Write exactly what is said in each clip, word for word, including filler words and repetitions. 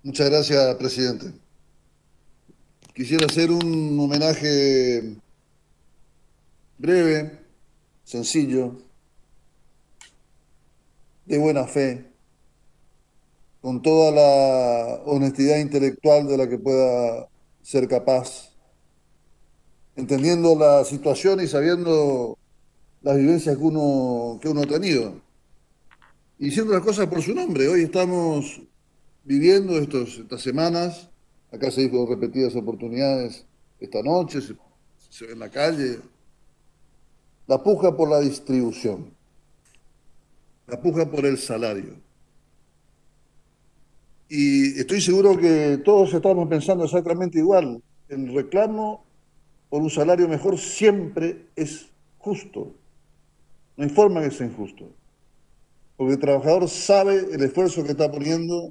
Muchas gracias, presidente. Quisiera hacer un homenaje breve, sencillo, de buena fe, con toda la honestidad intelectual de la que pueda ser capaz, entendiendo la situación y sabiendo las vivencias que uno, que uno ha tenido. Y diciendo las cosas por su nombre. Hoy estamos viviendo estos, estas semanas, acá se dijo en repetidas oportunidades, esta noche, se, se ve en la calle, la puja por la distribución, la puja por el salario. Y estoy seguro que todos estamos pensando exactamente igual. El reclamo por un salario mejor siempre es justo. No hay forma que sea injusto. Porque el trabajador sabe el esfuerzo que está poniendo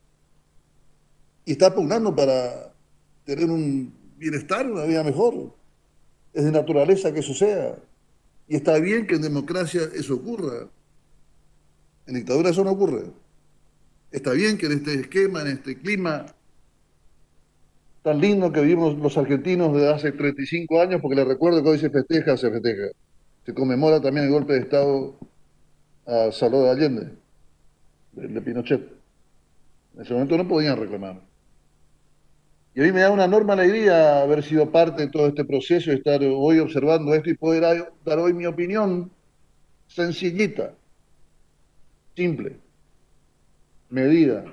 y está pugnando para tener un bienestar, una vida mejor. Es de naturaleza que eso sea. Y está bien que en democracia eso ocurra. En dictadura eso no ocurre. Está bien que en este esquema, en este clima tan lindo que vivimos los argentinos desde hace treinta y cinco años, porque les recuerdo que hoy se festeja, se festeja. Se conmemora también el golpe de Estado a Salvador Allende, de, de Pinochet. En ese momento no podían reclamar. Y a mí me da una enorme alegría haber sido parte de todo este proceso y estar hoy observando esto y poder dar hoy mi opinión sencillita, simple, medida.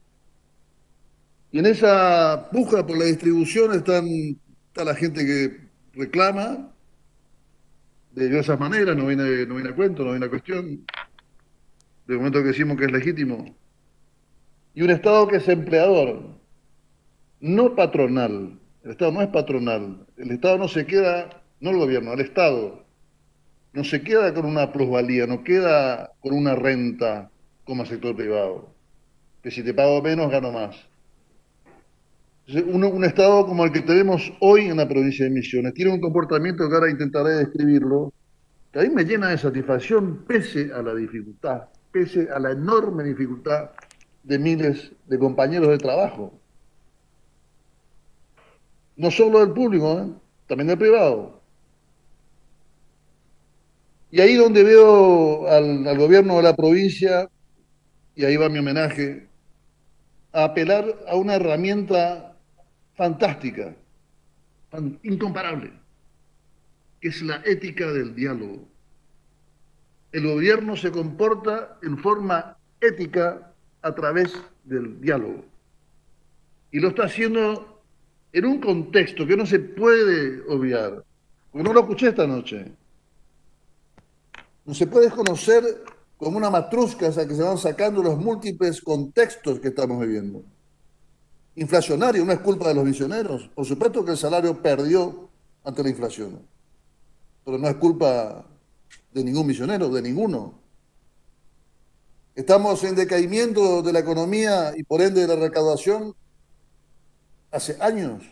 Y en esa puja por la distribución están, está la gente que reclama de diversas maneras, no viene, no viene a cuento, no viene a cuestión. De momento que decimos que es legítimo, y un Estado que es empleador, no patronal. El Estado no es patronal. El Estado no se queda, no el gobierno, el Estado no se queda con una plusvalía, no queda con una renta como el sector privado, que si te pago menos, gano más. Entonces, un, un Estado como el que tenemos hoy en la provincia de Misiones tiene un comportamiento que ahora intentaré describirlo, que a mí me llena de satisfacción pese a la dificultad, pese a la enorme dificultad de miles de compañeros de trabajo. No solo del público, ¿eh? También del privado. Y ahí donde veo al, al gobierno de la provincia, y ahí va mi homenaje, a apelar a una herramienta fantástica, incomparable, que es la ética del diálogo. El gobierno se comporta en forma ética a través del diálogo. Y lo está haciendo en un contexto que no se puede obviar, porque no lo escuché esta noche. No se puede desconocer como una matrusca esa que se van sacando los múltiples contextos que estamos viviendo. Inflacionario, no es culpa de los visioneros. Por supuesto que el salario perdió ante la inflación, pero no es culpa de ningún visionero, de ninguno. Estamos en decaimiento de la economía y por ende de la recaudación hace años.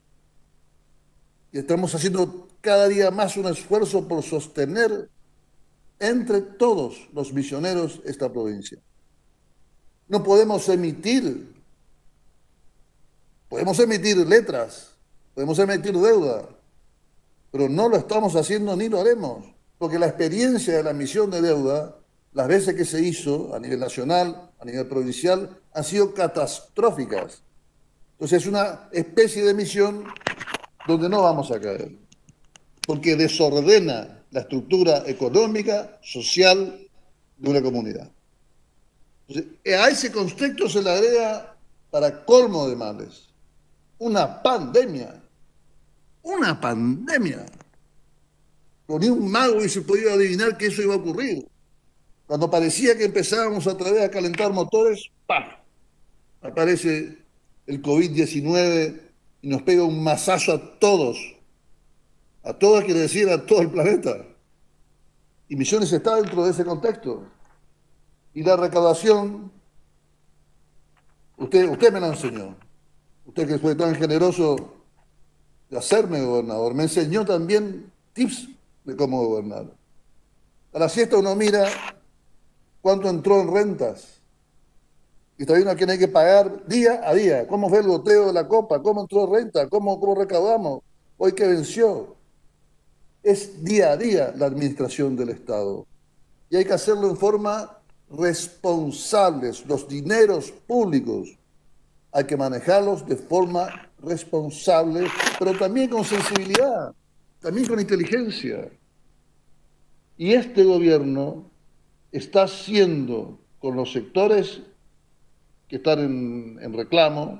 Y estamos haciendo cada día más un esfuerzo por sostener entre todos los misioneros esta provincia. No podemos emitir, podemos emitir letras, podemos emitir deuda, pero no lo estamos haciendo ni lo haremos, porque la experiencia de la emisión de deuda, las veces que se hizo a nivel nacional, a nivel provincial, han sido catastróficas. Entonces es una especie de emisión donde no vamos a caer, porque desordena la estructura económica, social de una comunidad. Entonces, a ese contexto se le agrega, para colmo de males, una pandemia. Una pandemia. Con ni un mago hubiese podido adivinar que eso iba a ocurrir. Cuando parecía que empezábamos otra vez a calentar motores, ¡pam! Aparece el COVID diecinueve y nos pega un mazazo a todos. A todos quiere decir a todo el planeta. Y Misiones está dentro de ese contexto. Y la recaudación, usted, usted me la enseñó. Usted que fue tan generoso de hacerme gobernador, me enseñó también tips de cómo gobernar. A la siesta uno mira cuánto entró en rentas, Y está viendo a quién hay que pagar día a día. ¿Cómo fue el goteo de la copa? ¿Cómo entró renta? ¿Cómo, cómo recaudamos? Hoy que venció. Es día a día la administración del Estado. Y hay que hacerlo en forma responsable. Los dineros públicos hay que manejarlos de forma responsable, pero también con sensibilidad, también con inteligencia. Y este gobierno está haciendo con los sectores que están en, en reclamo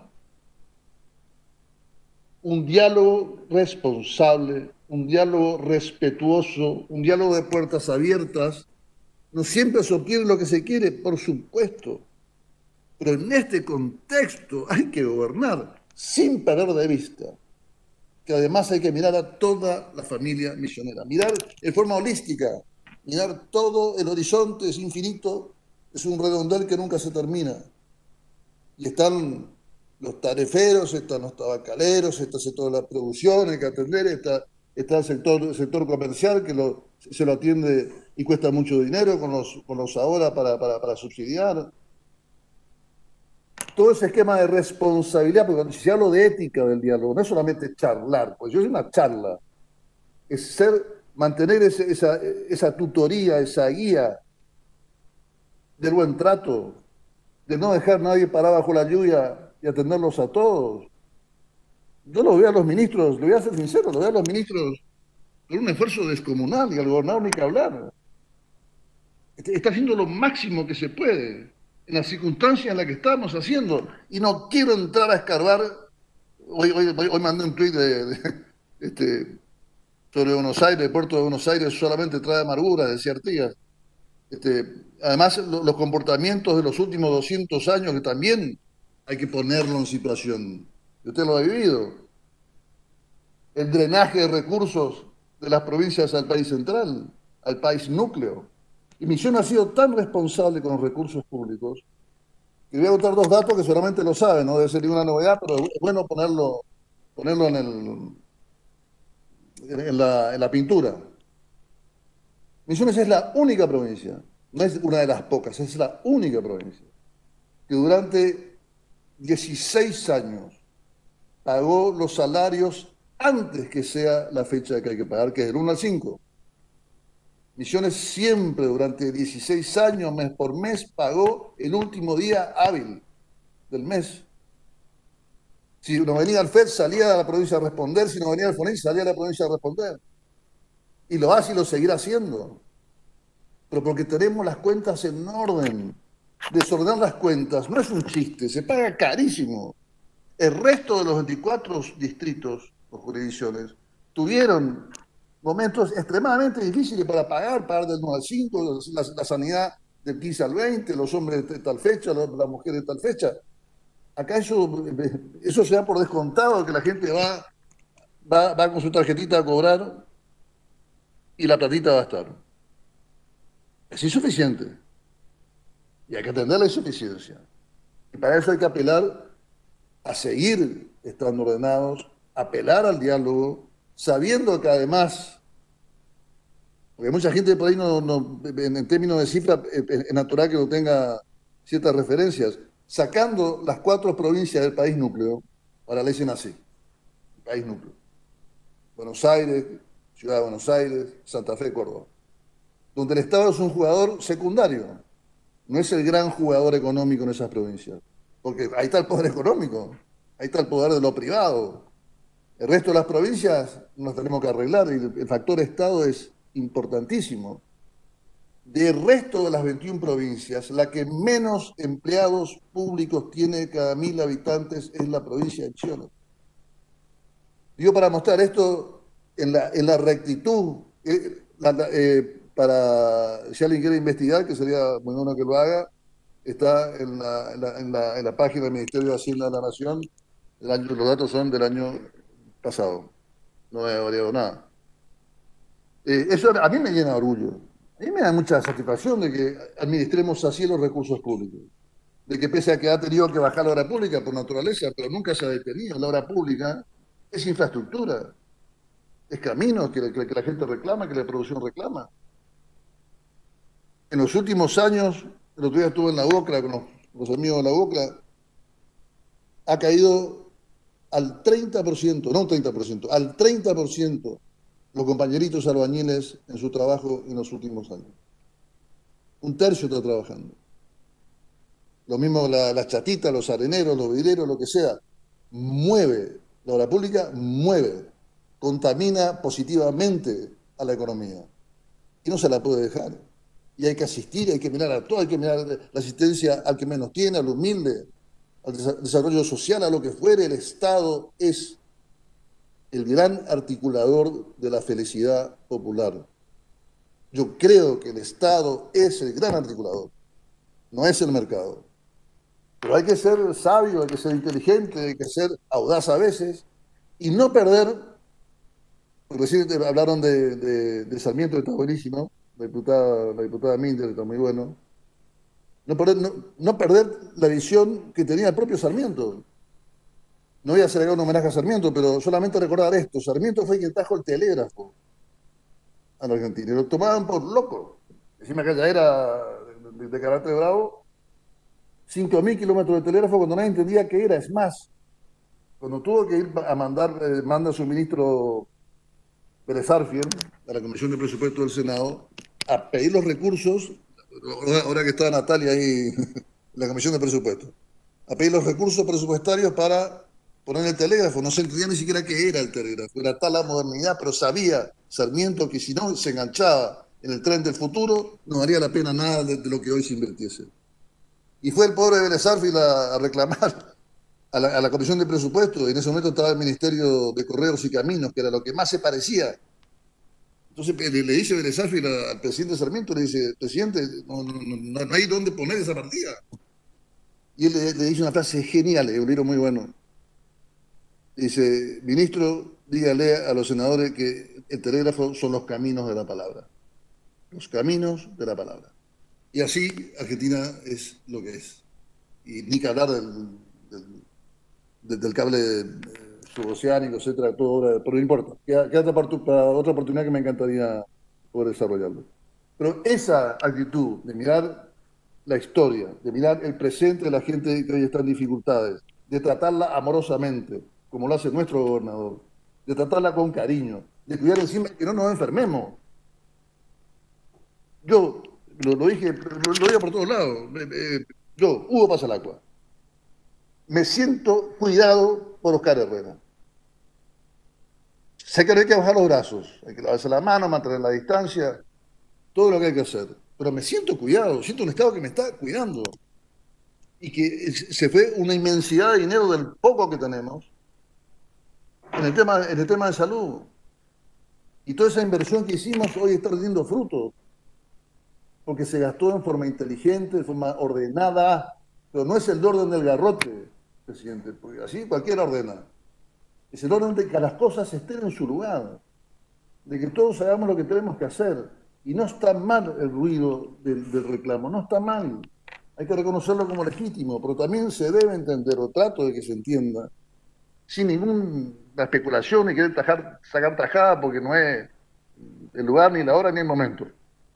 un diálogo responsable, un diálogo respetuoso, un diálogo de puertas abiertas. No siempre se obtiene lo que se quiere, por supuesto, pero en este contexto hay que gobernar sin perder de vista que además hay que mirar a toda la familia misionera, mirar en forma holística, mirar todo el horizonte, es infinito, es un redondel que nunca se termina. Y están los tareferos, están los tabacaleros, está el sector de la producción, hay que atender, está, está el, sector, el sector comercial que lo, se lo atiende y cuesta mucho dinero con los, con los ahora para, para, para subsidiar. Todo ese esquema de responsabilidad, porque cuando se habla de ética del diálogo, no es solamente charlar, pues yo es una charla, es ser, mantener ese, esa, esa tutoría, esa guía del buen trato, de no dejar a nadie parado bajo la lluvia y atenderlos a todos. Yo lo veo a los ministros, le voy a ser sincero, lo veo a los ministros con un esfuerzo descomunal y al gobernador ni que hablar. Está haciendo lo máximo que se puede en las circunstancias en las que estamos haciendo. Y no quiero entrar a escarbar. Hoy, hoy, hoy, hoy mandé un tuit de, de, este, sobre Buenos Aires, el puerto de Buenos Aires solamente trae amargura, decía Artigas. Este, además, lo, los comportamientos de los últimos doscientos años que también hay que ponerlo en situación. Y usted lo ha vivido. El drenaje de recursos de las provincias al país central, al país núcleo. Y Misión ha sido tan responsable con los recursos públicos que voy a contar dos datos que seguramente lo saben, no debe ser ninguna novedad, pero es bueno ponerlo, ponerlo en, el, en, la, en la pintura. Misiones es la única provincia, no es una de las pocas, es la única provincia que durante dieciséis años pagó los salarios antes que sea la fecha que hay que pagar, que es del uno al cinco. Misiones siempre durante dieciséis años, mes por mes, pagó el último día hábil del mes. Si no venía al F E D, salía a la provincia a responder. Si no venía al FONIC, salía a la provincia a responder. Y lo hace y lo seguirá haciendo. Pero porque tenemos las cuentas en orden. Desordenar las cuentas no es un chiste, se paga carísimo. El resto de los veinticuatro distritos o jurisdicciones tuvieron momentos extremadamente difíciles para pagar, pagar del uno al cinco, la, la sanidad del quince al veinte, los hombres de tal fecha, las mujeres de tal fecha. Acá eso, eso se da por descontado, que la gente va, va, va con su tarjetita a cobrar y la platita va a estar. Es insuficiente y hay que atender la insuficiencia. Y para eso hay que apelar a seguir estando ordenados, apelar al diálogo, sabiendo que además, porque mucha gente por ahí no, no en, en, términos de cifra, es natural que no tenga ciertas referencias, sacando las cuatro provincias del país núcleo, ahora le dicen así, país núcleo, Buenos Aires, Ciudad de Buenos Aires, Santa Fe, Córdoba, donde el Estado es un jugador secundario, no es el gran jugador económico en esas provincias, porque ahí está el poder económico, ahí está el poder de lo privado. El resto de las provincias nos tenemos que arreglar y el factor Estado es importantísimo. Del resto de las veintiuna provincias, la que menos empleados públicos tiene cada mil habitantes es la provincia de Misiones. Digo, para mostrar esto en la, en la rectitud, eh, la, eh, para si alguien quiere investigar, que sería muy bueno que lo haga, está en la, en la, en la, en la página del Ministerio de Hacienda de la Nación. El año, los datos son del año pasado, no he variado nada. Eh, eso a mí me llena de orgullo. A mí me da mucha satisfacción de que administremos así los recursos públicos. De que pese a que ha tenido que bajar la obra pública por naturaleza, pero nunca se ha detenido. La obra pública es infraestructura, es caminos que, que, que la gente reclama, que la producción reclama. En los últimos años, el otro día estuve en la UOCRA con los los amigos de la UOCRA, ha caído al treinta por ciento, no un treinta por ciento, al treinta por ciento los compañeritos albañiles en su trabajo en los últimos años. Un tercio está trabajando. Lo mismo la, las chatitas, los areneros, los vidrieros, lo que sea. Mueve, la obra pública mueve, contamina positivamente a la economía. Y no se la puede dejar. Y hay que asistir, hay que mirar a todo, hay que mirar la asistencia al que menos tiene, al humilde, al desarrollo social, a lo que fuere. El Estado es el gran articulador de la felicidad popular. Yo creo que el Estado es el gran articulador, no es el mercado. Pero hay que ser sabio, hay que ser inteligente, hay que ser audaz a veces y no perder, porque recién hablaron de, de, de Sarmiento, que está buenísimo, la diputada, la diputada Minder, está muy bueno, no perder, no, no perder la visión que tenía el propio Sarmiento. No voy a hacer acá un homenaje a Sarmiento, pero solamente recordar esto. Sarmiento fue quien trajo el telégrafo a la Argentina y lo tomaban por loco. Encima que ya era de, de carácter bravo, cinco mil kilómetros de telégrafo cuando nadie entendía qué era. Es más, cuando tuvo que ir a mandar, eh, manda su ministro Pérez Arfiel a la Comisión de Presupuesto del Senado a pedir los recursos, ahora que está Natalia ahí en la Comisión de Presupuesto, a pedir los recursos presupuestarios para poner el telégrafo. No se entendía ni siquiera qué era el telégrafo. Era tal la modernidad, pero sabía Sarmiento que si no se enganchaba en el tren del futuro, no valía la pena nada de, de lo que hoy se invirtiese. Y fue el pobre Vélez Arfiel a, a reclamar a la, a la Comisión de Presupuesto. En ese momento estaba el Ministerio de Correos y Caminos, que era lo que más se parecía. Entonces le, le dice Vélez Arfiel al presidente Sarmiento, le dice, presidente, no, no, no, no hay dónde poner esa partida. Y él le, le dice una frase genial, un libro muy bueno. Dice, ministro, dígale a los senadores que el telégrafo son los caminos de la palabra. Los caminos de la palabra. Y así Argentina es lo que es. Y ni que hablar del, del, del cable eh, suboceánico, etcétera, todo ahora, pero no importa. Queda, queda para, para otra oportunidad que me encantaría poder desarrollarlo. Pero esa actitud de mirar la historia, de mirar el presente de la gente que hoy está en dificultades, de tratarla amorosamente, como lo hace nuestro gobernador, de tratarla con cariño, de cuidar encima que no nos enfermemos. Yo lo, lo dije, lo, lo digo por todos lados. Eh, eh, yo, Hugo Pasalacqua, me siento cuidado por Oscar Herrera. Sé que no hay que bajar los brazos, hay que lavarse la mano, mantener la distancia, todo lo que hay que hacer. Pero me siento cuidado, siento un Estado que me está cuidando. Y que se fue una inmensidad de dinero del poco que tenemos en el tema, en el tema de salud. Y toda esa inversión que hicimos hoy está rindiendo frutos, porque se gastó en forma inteligente, de forma ordenada, pero no es el orden del garrote, presidente, porque así cualquiera ordena. Es el orden de que las cosas estén en su lugar, de que todos hagamos lo que tenemos que hacer. Y no está mal el ruido del, del reclamo, no está mal. Hay que reconocerlo como legítimo, pero también se debe entender, o trato de que se entienda, sin ninguna especulación ni querer tajar, sacar tajada porque no es el lugar, ni la hora, ni el momento.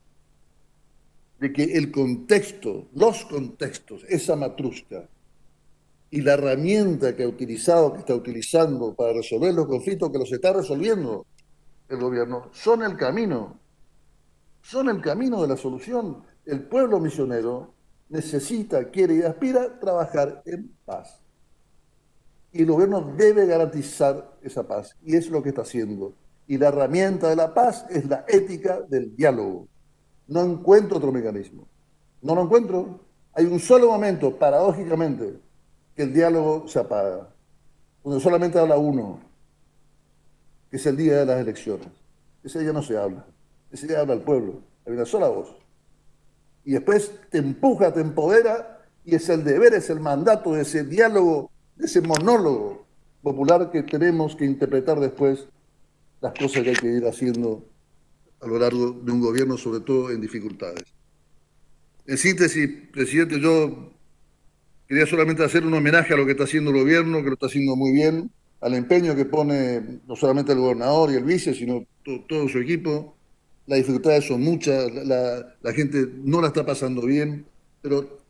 De que el contexto, los contextos, esa matrusca y la herramienta que ha utilizado, que está utilizando para resolver los conflictos que los está resolviendo el gobierno, son el camino, son el camino de la solución. El pueblo misionero necesita, quiere y aspira a trabajar en paz. Y el gobierno debe garantizar esa paz, y es lo que está haciendo. Y la herramienta de la paz es la ética del diálogo. No encuentro otro mecanismo. No lo encuentro. Hay un solo momento, paradójicamente, que el diálogo se apaga, donde solamente habla uno, que es el día de las elecciones. Ese día no se habla, ese día habla el pueblo, hay una sola voz. Y después te empuja, te empodera, y es el deber, es el mandato de ese diálogo, de ese monólogo popular que tenemos que interpretar después las cosas que hay que ir haciendo a lo largo de un gobierno, sobre todo en dificultades. En síntesis, presidente, yo quería solamente hacer un homenaje a lo que está haciendo el gobierno, que lo está haciendo muy bien, al empeño que pone no solamente el gobernador y el vice, sino to todo su equipo. Las dificultades son muchas, la, la, la gente no la está pasando bien, pero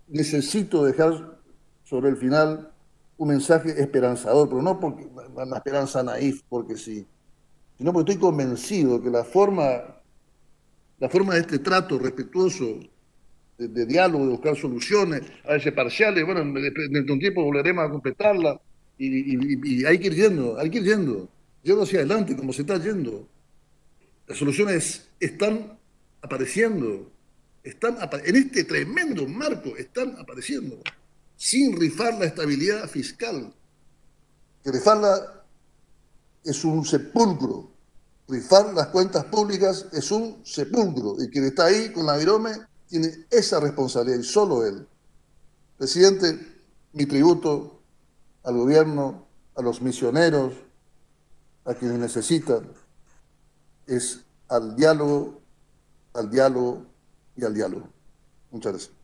necesito dejar sobre el final un mensaje esperanzador, pero no porque una esperanza naif, porque sí, sino porque estoy convencido que la forma, la forma de este trato respetuoso, de, de diálogo, de buscar soluciones, a veces parciales, bueno, dentro de un tiempo volveremos a completarla y, y, y hay que ir yendo, hay que ir yendo, yendo hacia adelante como se está yendo. Las soluciones están apareciendo, están apa- en este tremendo marco están apareciendo, sin rifar la estabilidad fiscal, que rifarla es un sepulcro, rifar las cuentas públicas es un sepulcro, y quien está ahí con la virome tiene esa responsabilidad, y solo él. Presidente, mi tributo al gobierno, a los misioneros, a quienes necesitan, es al diálogo, al diálogo y al diálogo. Muchas gracias.